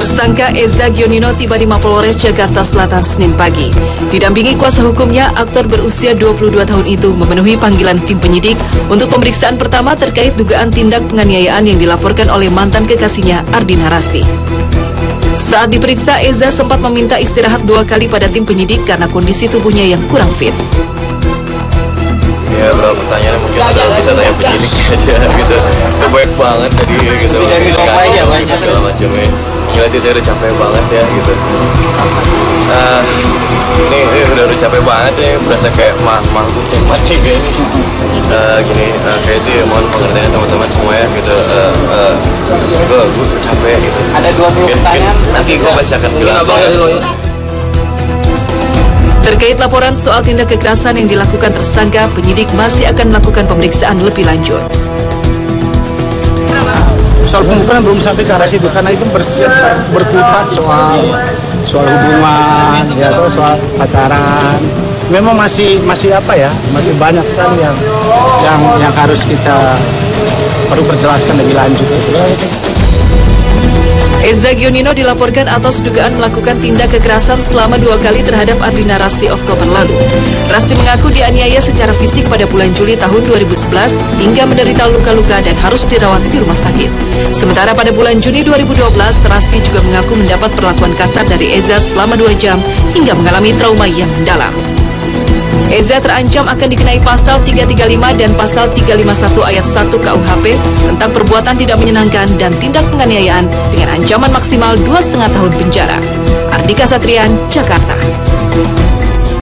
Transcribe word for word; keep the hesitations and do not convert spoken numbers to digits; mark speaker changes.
Speaker 1: Tersangka Eza Gionino tiba di Mapolres Jakarta Selatan Senin pagi. Didampingi kuasa hukumnya, aktor berusia dua puluh dua tahun itu memenuhi panggilan tim penyidik untuk pemeriksaan pertama terkait dugaan tindak penganiayaan yang dilaporkan oleh mantan kekasihnya Ardina Rasti. Saat diperiksa, Eza sempat meminta istirahat dua kali pada tim penyidik karena kondisi tubuhnya yang kurang fit.
Speaker 2: Ya, beberapa pertanyaan mungkin ada bisa tanya penyidik aja gitu. Itu banyak banget tadi gitu. Segala macamnya. Gila sih, saya udah capek banget ya gitu. Nah, ini, ini udah udah capek banget ya, berasa kayak mah mampu mati kayak ini. Uh, gini, uh, kayak sih mohon pengertian teman-teman semua ya gitu. Uh, uh, gue gue capek gitu.
Speaker 3: Ada dua puluh pertanyaan.
Speaker 2: Nanti gue pasti akan bilang.
Speaker 1: Terkait laporan soal tindak kekerasan yang dilakukan tersangka, penyidik masih akan melakukan pemeriksaan lebih lanjut.
Speaker 4: Soal pembukaan belum sampai ke arah situ karena itu berkutat soal soal hubungan, ya, atau soal pacaran. Memang masih masih apa ya, masih banyak sekali yang yang yang harus kita perlu perjelaskan lebih lanjut.
Speaker 1: Eza Gionino dilaporkan atas dugaan melakukan tindak kekerasan selama dua kali terhadap Ardina Rasti Oktober lalu. Rasti mengaku dianiaya secara fisik pada bulan Juli tahun dua ribu sebelas hingga menderita luka-luka dan harus dirawat di rumah sakit. Sementara pada bulan Juni dua ribu dua belas, Rasti juga mengaku mendapat perlakuan kasar dari Eza selama dua jam hingga mengalami trauma yang mendalam. Eza terancam akan dikenai pasal tiga tiga lima dan pasal tiga lima satu ayat satu K U H P tentang perbuatan tidak menyenangkan dan tindak penganiayaan dengan ancaman maksimal dua setengah tahun penjara. Ardika Satrian, Jakarta.